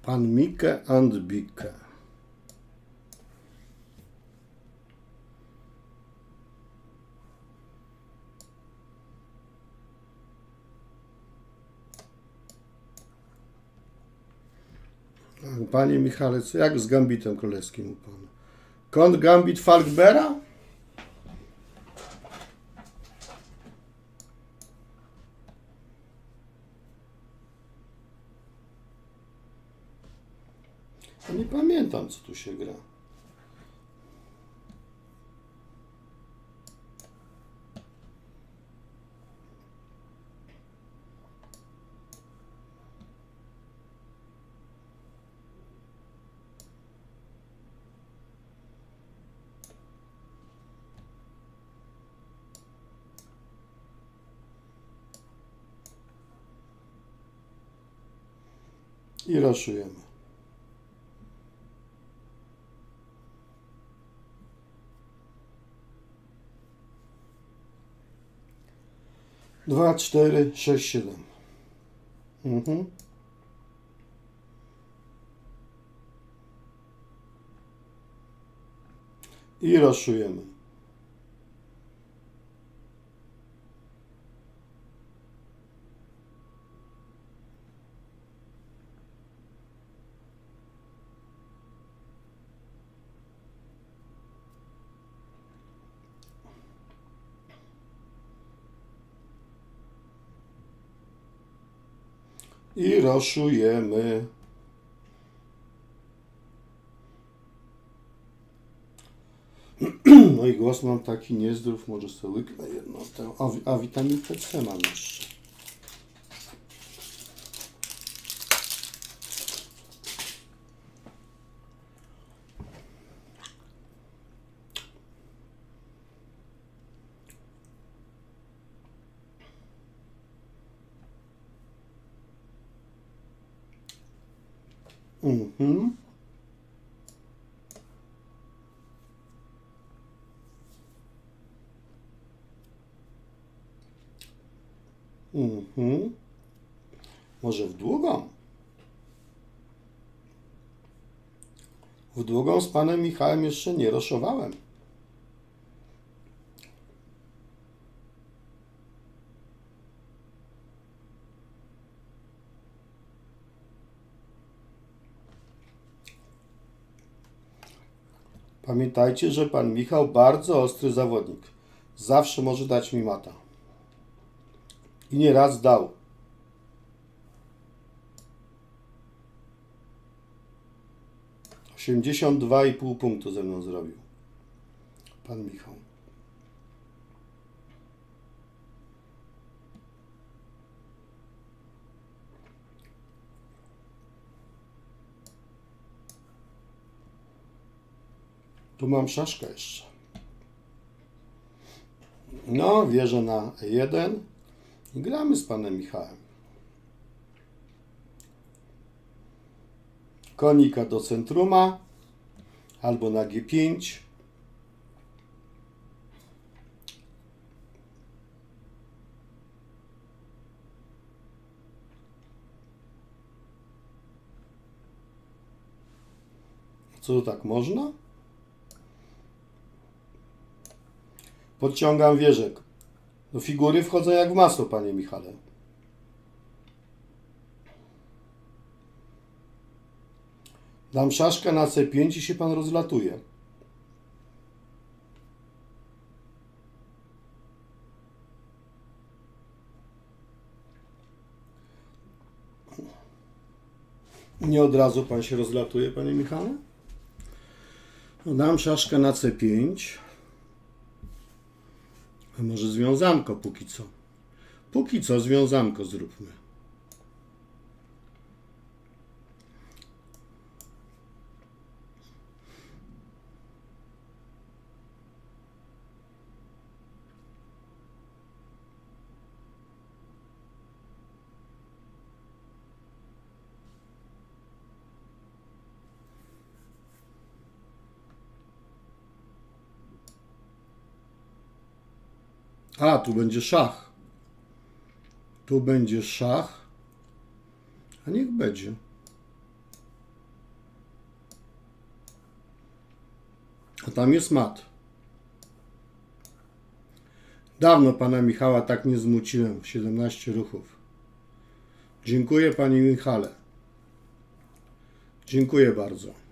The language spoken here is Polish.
Pan Mikke and Bikke. Panie Michale, co jak z Gambitem Królewskim u pana? Kont Gambit Falkbera? Ja nie pamiętam, co tu się gra. I raszujemy. Dwa, 4, 6, 7. I raszujemy. I raszujemy. No i głos mam taki niezdrów, może sobie łyknę jedno. A witaminkę C mam jeszcze. Może w długą? W długą z panem Michałem jeszcze nie roszowałem. Pamiętajcie, że pan Michał bardzo ostry zawodnik. Zawsze może dać mi mata. I nieraz dał. Osiemdziesiąt 2,5 punktu ze mną zrobił pan Michał. Tu mam szaszkę jeszcze. No, wierzę na E1 i gramy z panem Michałem. Konika do centruma albo na G5. Co, tak można? Podciągam wieżę. Do figury wchodzę jak w masło, panie Michale. Dam szaszkę na C5 i się pan rozlatuje. Nie od razu pan się rozlatuje, panie Michale. Dam szaszkę na C5. A może związanko póki co? Póki co związanko zróbmy. A, tu będzie szach. Tu będzie szach. A niech będzie. A tam jest mat. Dawno pana Michała tak nie zmuciłem. 17 ruchów. Dziękuję panie Michale. Dziękuję bardzo.